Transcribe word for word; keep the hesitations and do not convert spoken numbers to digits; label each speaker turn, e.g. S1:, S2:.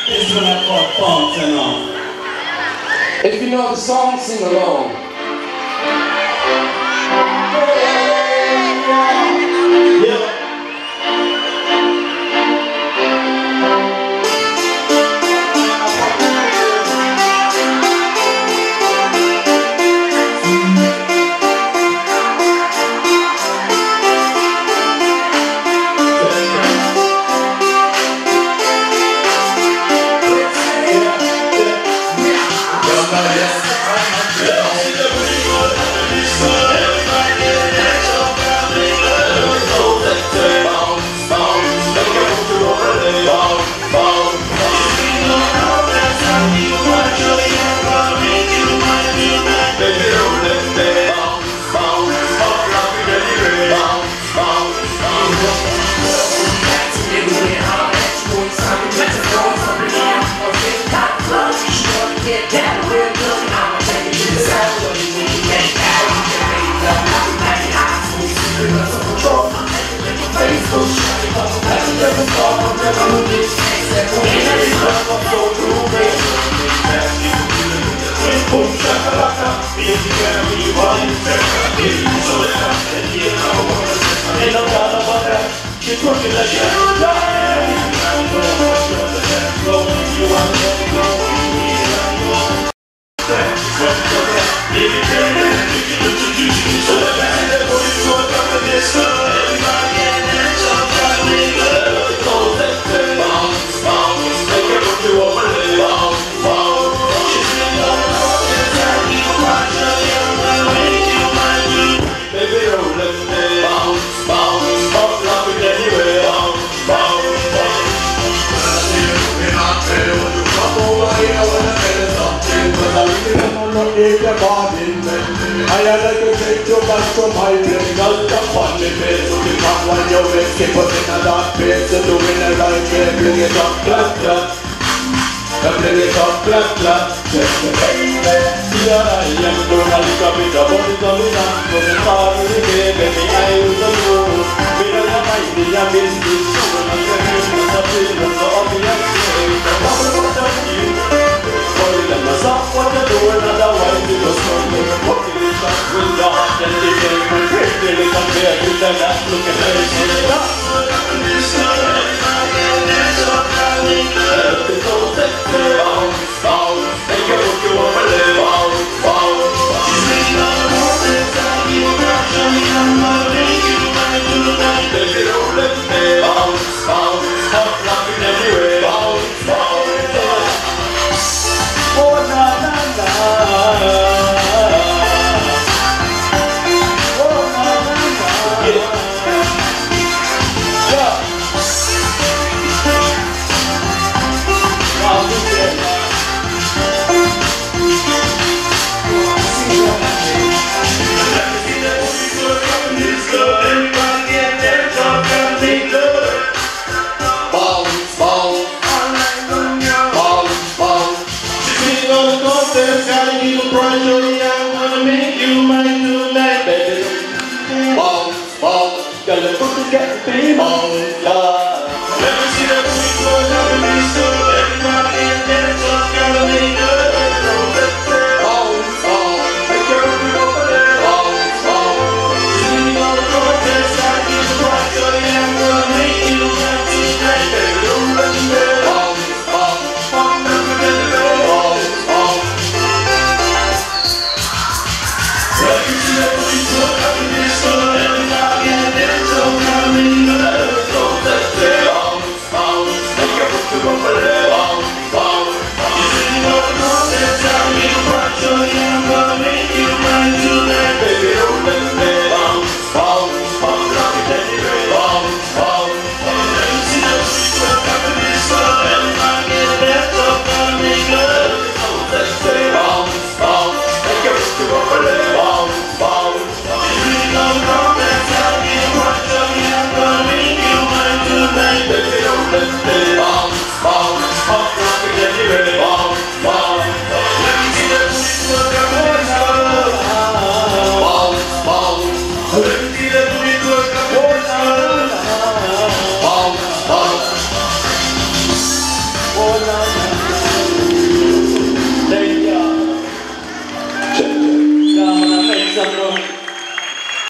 S1: This one I call Fountain On.
S2: If you know the song, sing along.
S1: Yeah.
S3: I like to take you back from my place. Just a funny face to the top while you make it. But in a dark place, you're doing the right way. Bring it up, clap, clap. Bring it up, clap, clap. Just the baby. Yeah, I am doing a little bit of what is going on. From the start of the day, baby, I was alone. Because I might be a business. So when I'm getting a feeling so obvious, I'm not going to you. Them a stop what you do, otherwise it was coming. Walking in shop with the heart and the game. Pretty little bear with the last look at her. She's not good on this one. It's all coming good. It's all sexy. Bounce, bounce. Make you look you over there. Bounce, bounce. She's been on all this time. You got showing on my ring. You might do that. Baby, don't let me bounce, bounce. Hot laughing everywhere. Bounce, bounce. Oh na na na, oh na na na, yeah, yeah. Wow, look at that. Bounce, bounce, bounce, bounce. Gotta give a pressure, yeah, I wanna make you mine tonight, baby. Bounce, bounce, gotta put the gas in bounce, yeah. Let me see that we go down the list, so everybody in there, so gotta make it. Bounce, bounce, make your own over there. Bounce, bounce, singing all the contest, gotta give a pressure, yeah, I wanna make you mine tonight, baby. Don't let me go. Bounce, bounce, bounce, never get it go. Bounce, bounce. Bounce, bounce. oh, na, na.